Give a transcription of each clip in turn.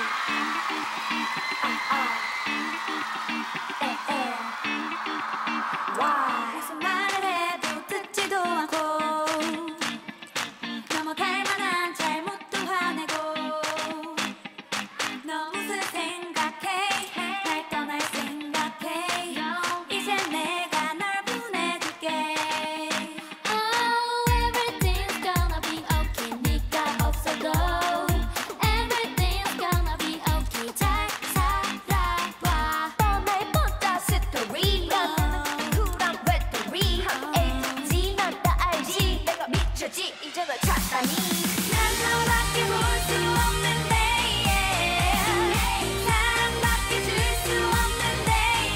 무슨 말을 해도 듣지도 않고 넘어갈 만한 잘못도 화내고 너 무슨 생각해 날 떠날 생각해 이제 내가 널 보내줄게 Oh everything's gonna be okay 네가 없어도 Everything's gonna be okay 잘 살아봐 뻔해 뻔다 스토리 쿨한 외톨이 애지 난 다 알지 내가 미쳤지 이제 널 찾다니 난 너밖에 볼 수 없는데 사랑밖에 줄 수 없는데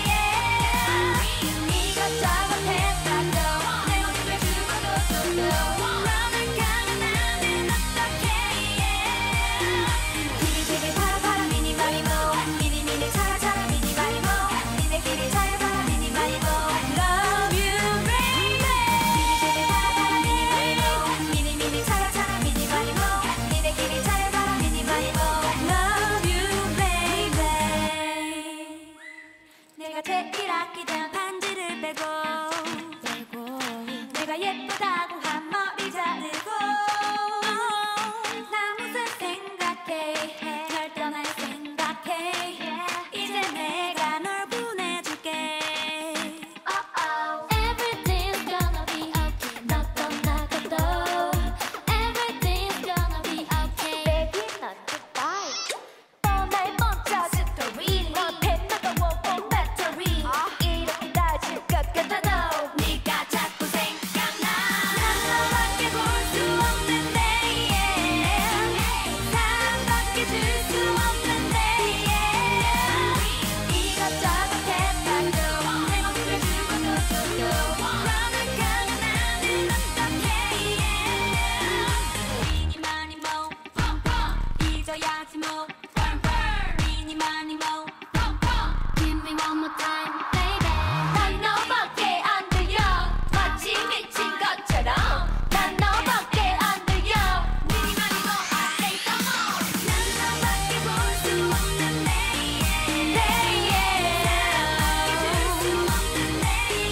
이것저것 했다고 내 모습을 죽어도 너를 가면 나는 어떡해 티리티리 파라파라 미니마니모 미니미니 차라차라 미니마니모 니네끼리 잘 살아 미니마니모 Love you baby 티리티리 파라파라 미니마니모 미니미니 차라차라 미니마니모 니네끼리 잘 살아 미니마니모 Love you baby 내가 제일 아끼던 반지를 빼고 내가 예쁘다고 한 머리 자르고 나 무슨 생각해 널 떠날 생각해 이제 내가 널 보내줄게 Everything's gonna be okay 너 떠나가도 Everything's gonna be okay Baby 넌 goodbye 뻔할 뻔짜 스토리 넌 뱉어도 배터리 이렇게 낮을 것 같아도 네가 자꾸 생각나 난 너밖에 볼 수 없는데 사랑밖에 줄 수 없는데 이것저것 했다고 내 모습을 죽어도 너를 가면 나는 어떡해 미니마니모 잊어야지 뭐 미니마니모 Give me one more time baby 난 너밖에 안 들려 마치 미친 것처럼 난 너밖에 안 들려 미니마니모 I say some more 난 너밖에 볼 수 없는데 줄 수 없는데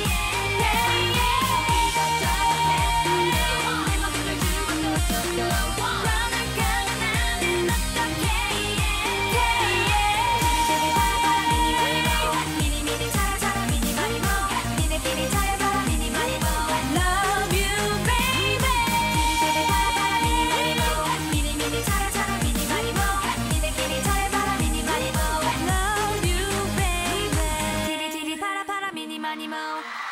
이것저것 했다고 내 모습을 죽어도 너를 가면 나는 어떡해 미니미니 차라차라 미니마니모 니네끼리 잘 살아 미니마니모 Love you baby 티리티리 파라파라 미니마니모 미니미니 차라차라 미니마니모 니네끼리 잘 살아 미니마니모 Love you baby 티리티리 파라파라 미니마니모